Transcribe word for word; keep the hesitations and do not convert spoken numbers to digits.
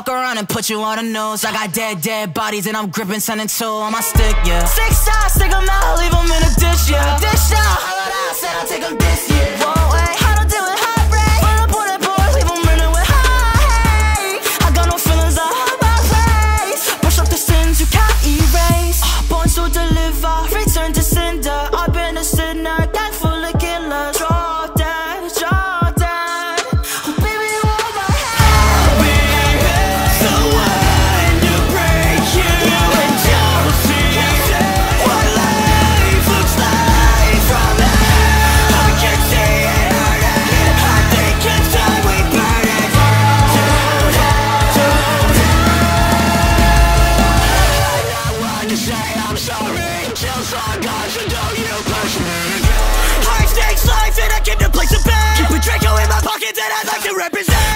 fuck around and put you on the news. I got dead, dead bodies and I'm gripping sending two on my stick, yeah. Six shots, stick them out, leave them in a dish, yeah. Dish out, hollowed out, said I'll take them this year. Won't wait, I don't deal with heartbreak. Run up on that boy, leave them running with high. I got no feelings, I have my race. Brush off the sins you can't erase. Born to deliver, return to sender. I've been a sinner, gang full of killers. Drop that, drop that. Oh baby, you want my head. I'll be the one to break you and don't see what life looks like from hell. I can see it hurting. I think it's time we burn it down, down, down. I want to say I'm sorry. Till song gods and don't you push me again. High stakes life and I keep the place of bed. Keep a Draco in my pocket that I'd like to represent.